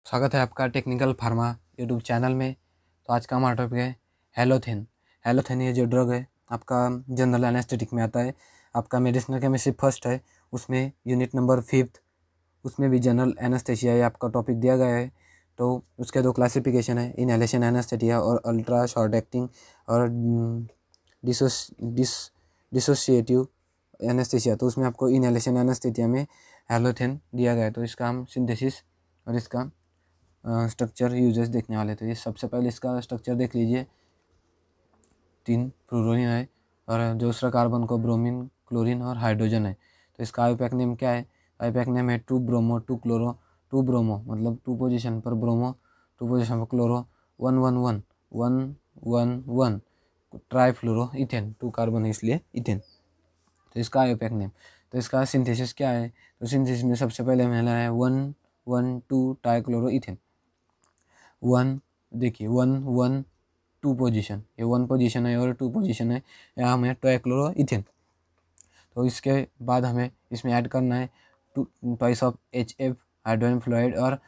स्वागत है आपका टेक्निकल फार्मा यूट्यूब चैनल में। तो आज का हमारा टॉपिक है हेलोथिन। हेलोथिन ये जो ड्रग है आपका जनरल एनेस्थेटिक में आता है। आपका मेडिसिनल केमिस्ट्री फर्स्ट है, उसमें यूनिट नंबर 5 उसमें भी जनरल एनेस्थेसिया ये आपका टॉपिक दिया गया है। तो उसके दो क्लासिफिकेशन है, इनहेलेशन एनेस्थेटिया और अल्ट्रा शॉर्ट एक्टिंग और डिसोसिएटिव एनेस्थेसिया। तो उसमें आपको इनहेलेशन एनेस्थेटिया में हेलोथिन दिया गया है। तो इसका हम सिंथेसिस और इसका स्ट्रक्चर यूजेस देखने वाले। तो ये सबसे पहले इसका स्ट्रक्चर देख लीजिए। 3 फ्लोरीन है और दूसरा कार्बन को ब्रोमीन, क्लोरीन और हाइड्रोजन है। तो इसका आईयूपैक नेम क्या है? आईयूपैक नेम है 2 ब्रोमो 2 क्लोरो 2 ब्रोमो मतलब 2 पोजीशन पर ब्रोमो 2 पोजीशन पर क्लोरो 111 111 ट्राईफ्लोरो इथेन 2 कार्बन है इसलिए इथेन। तो इसका आईयूपैक नेम। तो इसका सिंथेसिस क्या है? तो सिंथेसिस में सबसे पहले मिला है 112 ट्राईक्लोरो इथेन। 1 देखिए 112 पोजीशन, ये 1 पोजीशन है और 2 पोजीशन है, यहाँ हमें ट्राईक्लोरो इथेन। तो इसके बाद हमें इसमें ऐड करना है 2 twice of HF hydrogen fluoride और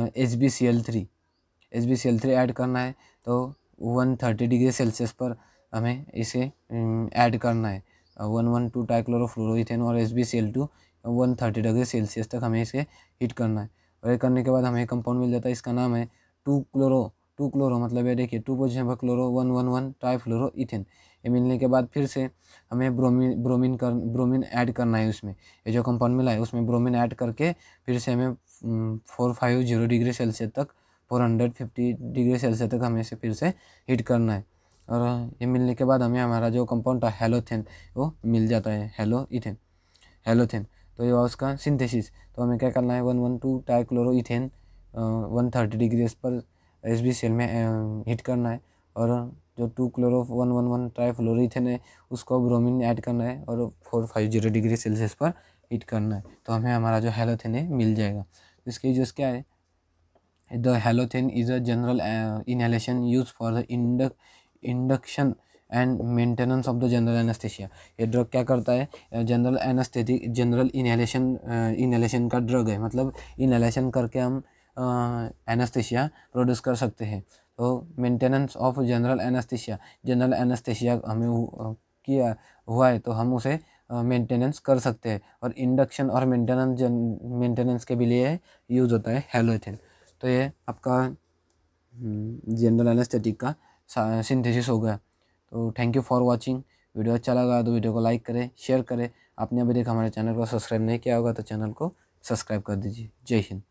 HbCl3 ऐड करना है। तो 130 डिग्री सेल्सियस पर हमें इसे ऐड करना है। 112 ट्राईक्लोरोफ्लोरोइथेन और HbCl2 130 डिग्री सेल्सियस तक हमें इसे हीट करना है। और ये करने के बाद हमें कंपाउंड मिल जाता है, इसका नाम है 2 क्लोरो मतलब ये देखिए 2 पोजीशन पर क्लोरो 111 ट्राईफ्लोरोइथेन। ये मिलने के बाद फिर से हमें ब्रोमीन ऐड करना है उसमें। ये जो कंपाउंड मिला है उसमें ब्रोमीन ऐड करके फिर से हमें 450 डिग्री सेल्सियस तक 450 डिग्री सेल्सियस तक हमें इसे फिर से हीट करना है। और ये मिलने के बाद हमें हमारा जो कंपाउंड था हेलोथेन वो मिल जाता है, हेलोथेन। तो ये हुआ उसका सिंथेसिस। तो हमें क्या करना है 112 ट्राईक्लोरोइथेन 130 डिग्री पर HbCl में हीट करना है और जो 2 क्लोरो 111 ट्राईफ्लोरोइथेन है उसको ब्रोमीन ऐड करना है और 450 डिग्री सेल्सियस पर हीट करना है। तो हमें हमारा जो हेलोथेन है मिल जाएगा। इसके यूज क्या है? The halothane is a general inhalation use for the induction and maintenance of the general anaesthesia. ये ड्रग क्या करता है? जनरल इनहेलेशन का ड्रग है, मतलब इनहेलेशन करके हम एनेस्थेसिया प्रोड्यूस कर सकते हैं। तो मेंटेनेंस ऑफ जनरल एनेस्थेसिया हमें किया हुआ है तो हम उसे मेंटेनेंस कर सकते हैं। और इंडक्शन और मेंटेनेंस के भी लिए यूज होता है हेलोथेन। तो ये आपका जनरल एनेस्थेटिक का सिंथेसिस हो गया। तो thank you for watching. Video अच्छा लगा तो वीडियो को लाइक करें, शेयर करें। आपने अभी तक हमारे चैनल को सब्सक्राइब नहीं किया होगा तो चैनल को सब्सक्राइब कर दीजिए। जय हिंद।